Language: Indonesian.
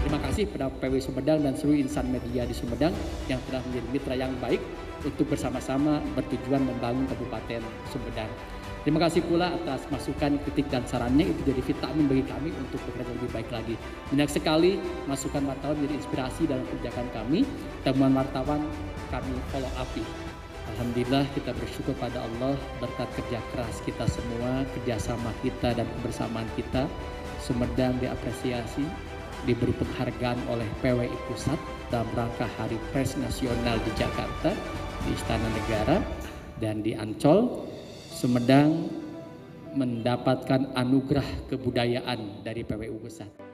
Terima kasih kepada PW Sumedang dan seluruh insan media di Sumedang yang telah menjadi mitra yang baik untuk bersama-sama bertujuan membangun Kabupaten Sumedang. Terima kasih pula atas masukan, kritik, dan sarannya, itu jadi vitamin bagi kami untuk bekerja lebih baik lagi. Banyak sekali masukan wartawan menjadi inspirasi dalam kerjaan kami. Temuan wartawan kami follow up. Alhamdulillah kita bersyukur pada Allah berkat kerja keras kita semua, kerjasama kita dan kebersamaan kita. Sumedang diapresiasi, diberi penghargaan oleh PWI Pusat dalam rangka Hari Pers Nasional di Jakarta, di Istana Negara, dan di Ancol. Sumedang mendapatkan anugerah kebudayaan dari PWI Pusat.